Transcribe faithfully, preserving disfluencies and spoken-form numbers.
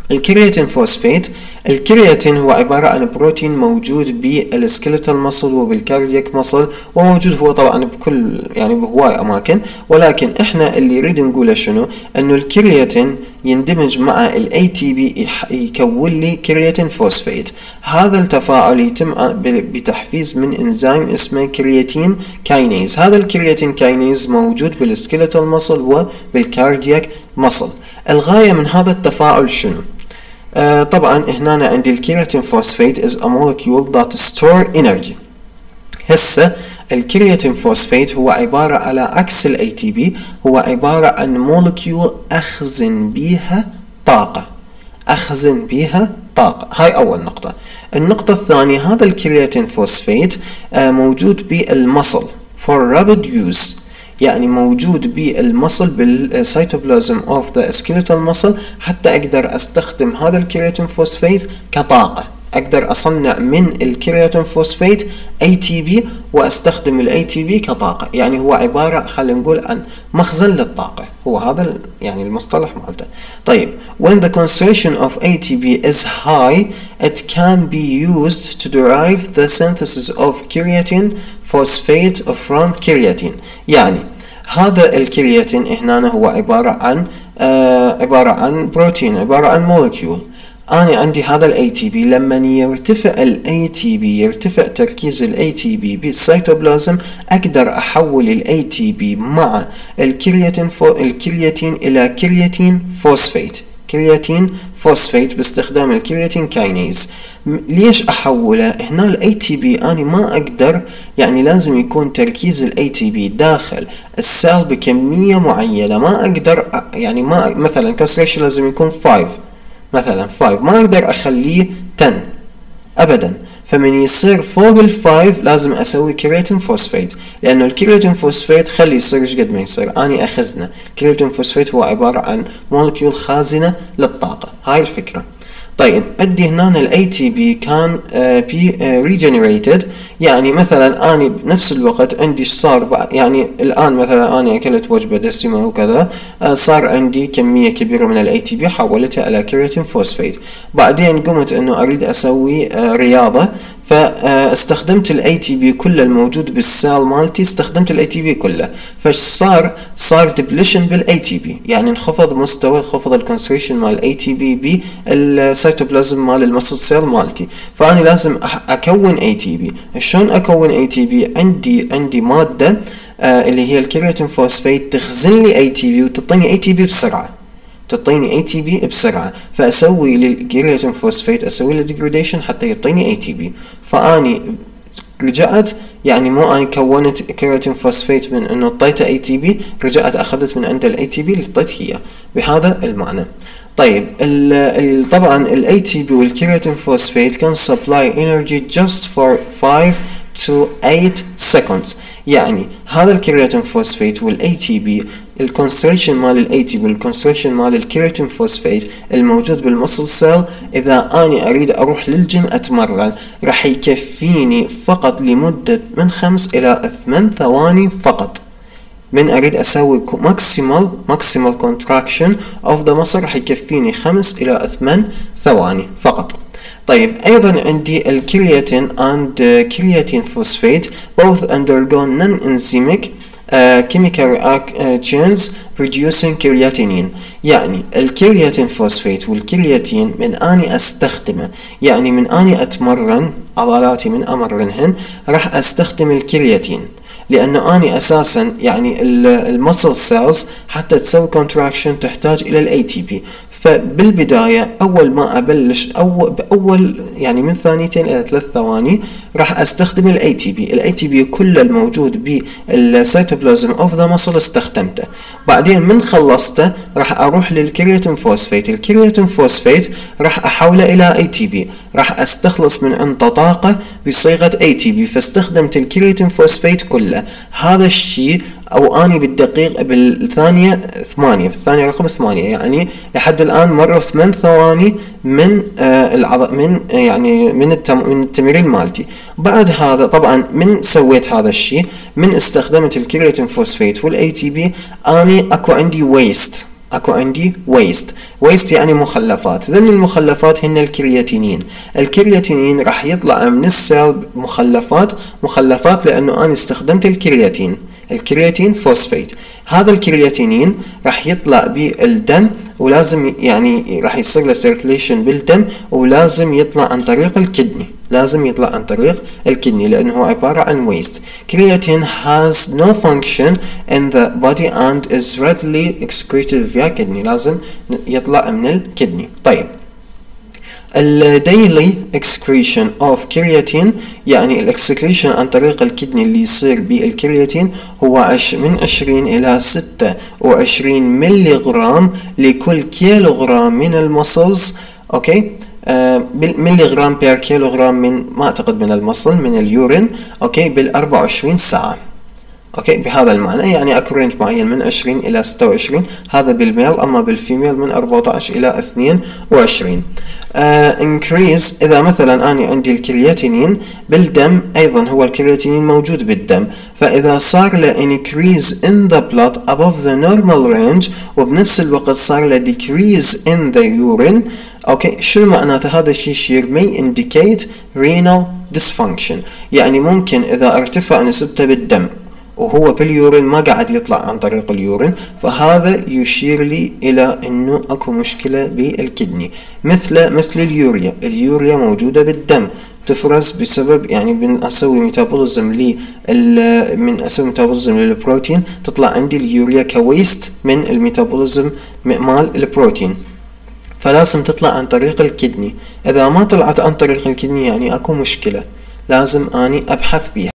الكرياتين فوسفات. الكرياتين هو عبارة عن بروتين موجود بالسكيلتال مصل وبالكاردياك مصل، وموجود هو طبعا بكل يعني بهواي أماكن، ولكن إحنا اللي يريد نقوله شنو؟ إنه الكرياتين يندمج مع ال إيه تي بي يكون لي كرياتين فوسفات. هذا التفاعل يتم بتحفيز من إنزيم اسمه كرياتين كاينيز. هذا الكرياتين كاينيز موجود بالسكيلتال مصل وبالكاردياك مصل. الغاية من هذا التفاعل شنو؟ آه طبعا هنا عندي الكرياتين فوسفات is a molecule that store energy. هسه الكرياتين فوسفات هو عبارة على عكس ال إيه تي بي، هو عبارة عن مولكيول أخزن بيها طاقة، أخزن بيها طاقة. هاي أول نقطة. النقطة الثانية، هذا الكرياتين فوسفات آه موجود بالمصل for rapid use، يعني موجود بالمصل بالسيتوبلازم اوف ذا سكيلتال مصل، حتى اقدر استخدم هذا الكرياتين فوسفات كطاقة. اقدر اصنع من الكرياتين فوسفات إيه تي بي واستخدم ال إيه تي بي كطاقة، يعني هو عبارة خلينا نقول عن مخزن للطاقة، هو هذا يعني المصطلح مالته. طيب when the concentration of إيه تي بي is high it can be used to derive the synthesis of creatine phosphate from creatine. يعني هذا الكرياتين هنا هو عبارة عن آه عبارة عن بروتين، عبارة عن مولكيول. أنا عندي هذا ال إيه تي بي، لما يرتفع ال إيه تي بي يرتفع تركيز ال إيه تي بي بالسيتوبلازم، أقدر أحول ال إيه تي بي مع الكرياتين فو الكرياتين إلى كرياتين فوسفات، كرياتين فوسفات باستخدام الكرياتين كاينيز. ليش احوله؟ هنا ال إيه تي بي انا ما اقدر، يعني لازم يكون تركيز ال إيه تي بي داخل السيل بكمية معينة، ما اقدر يعني ما مثلا كونسنتريشن لازم يكون خمسة مثلا خمسة، ما اقدر اخليه عشرة ابدا. فمن يصير فوق الفايف لازم اسوي كرياتين فوسفات، لانه الكرياتين فوسفات خلي يصير ايش قد ما يصير اني اخزنه. الكرياتين فوسفات هو عبارة عن مولكيول خازنة للطاقة، هاي الفكرة. طيب عندي هنا ال إيه تي بي كان بي ريجنريتد، يعني مثلا اني بنفس الوقت عندي صار يعني الان مثلا اني اكلت وجبة دسمة وكذا، صار عندي كمية كبيرة من ال إيه تي بي حولتها الى كرياتين فوسفات. بعدين قمت انه اريد اسوي رياضة، فاستخدمت ال إيه تي بي كله الموجود بالسيل مالتي، استخدمت ال إيه تي بي كله، فايش صار؟ صار ديبليشن بال إيه تي بي، يعني انخفض مستوى، انخفض الكونسنتريشن مال ال إيه تي بي بالسيتوبلازم مال المسل سيل مالتي. فانا لازم اكون إيه تي بي. شلون اكون إيه تي بي؟ عندي عندي مادة آه اللي هي الكرياتين فوسفات تخزن لي إيه تي بي وتعطيني إيه تي بي بسرعة، تعطيني إيه تي بي بسرعة. فأسوي للكرياتين فوسفات أسوي له ديجريديشن حتى يعطيني إيه تي بي. فأني رجعت يعني مو أنا كونت كرياتين فوسفات من إنه اعطيته إيه تي بي، رجعت أخذت من عند ال إيه تي بي اللي اعطيت إياه بهذا المعنى. طيب ال ال طبعا ال إيه تي بي والكرياتين فوسفات can supply energy just for five to eight seconds. يعني هذا الكرياتين فوسفات وال إيه تي بي، الكونسنتريشن مال ال إيه تي بي والكونسنتريشن مال الكرياتين فوسفات الموجود بالمسل سيل، اذا اني اريد اروح للجيم اتمرن راح يكفيني فقط لمدة من خمس الى ثمان ثواني فقط. من اريد اسوي ماكسيمال ماكسيمال كونتراكشن اوف ذا مسل راح يكفيني خمس الى ثمان ثواني فقط. طيب ايضا عندي الكرياتين and كرياتين فوسفات both undergo non-enzymic uh, chemical reactions producing creatinine. يعني الكرياتين فوسفات والكرياتين من اني استخدمه، يعني من اني اتمرن عضلاتي من امرنهن راح استخدم الكرياتين، لانه اني اساسا يعني المسل سيلز حتى تسوي كونتراكشن تحتاج الى الاي تي بي. فبالبداية اول ما ابلش اول باول يعني من ثانيتين الى ثلاث ثواني راح استخدم الاي تي بي. الاي تي بي كله الموجود بالسيتوبلازم اوف ذا مسل استخدمته. بعدين من خلصته راح اروح للكرياتين فوسفات. الكرياتين فوسفات راح احوله الى اي تي بي، راح استخلص من عنده طاقة بصيغة اي تي بي، فاستخدمت الكرياتين فوسفات كله. هذا الشيء او اني بالدقيق بالثانية ثمانية، بالثانية رقم ثمانية، يعني لحد الان مروا ثمان ثواني من آه العض من آه يعني من التم من التمرين مالتي. بعد هذا طبعا من سويت هذا الشيء، من استخدمت الكرياتين فوسفات والاي تي بي، اني اكو عندي ويست اكو عندي waste. waste يعني مخلفات. ذن المخلفات هن الكرياتينين. الكرياتينين راح يطلع من السيل مخلفات مخلفات لانه انا استخدمت الكرياتين. الكرياتين فوسفيت. هذا الكرياتينين راح يطلع بالدم ولازم يعني راح يصير له سيركيليشن بالدم ولازم يطلع عن طريق الكدني. لازم يطلع عن طريق الكدني لأنه هو عبارة عن waste. Creatine has no function in the body and is readily excreted via kidney. لازم يطلع من الكدني. طيب ال daily excretion of creatine يعني الاكسكريشن عن طريق الكدني اللي يصير بالكرياتين هو من عشرين إلى ستة وعشرين ملي غرام لكل كيلو غرام من المسلز. اوكي آه بالملي غرام بير كيلو غرام من ما اعتقد من المصل من اليورين. اوكي بال أربعة وعشرين ساعة. اوكي بهذا المعنى يعني اكو رينج معين من عشرين الى ستة وعشرين هذا بالميل. اما بالفيميل من أربعة عشر الى اثنين وعشرين. آه increase اذا مثلا اني عندي الكرياتينين بالدم ايضا هو الكرياتينين موجود بالدم فاذا صار له increase in the blood above the normal range وبنفس الوقت صار له decrease in the urine. اوكي شو معناته هذا الشيء يشير may indicate renal dysfunction يعني ممكن اذا ارتفع نسبته بالدم وهو باليورين ما قاعد يطلع عن طريق اليورين فهذا يشير لي الى انه اكو مشكلة بالكدني. مثل مثل اليوريا. اليوريا موجودة بالدم تفرز بسبب يعني من اسوي ميتابوليزم لي من اسوي ميتابوليزم للبروتين تطلع عندي اليوريا كويست من الميتابوليزم مال البروتين فلازم تطلع عن طريق الكدني. اذا ما طلعت عن طريق الكدني يعني اكو مشكلة لازم اني ابحث بيها.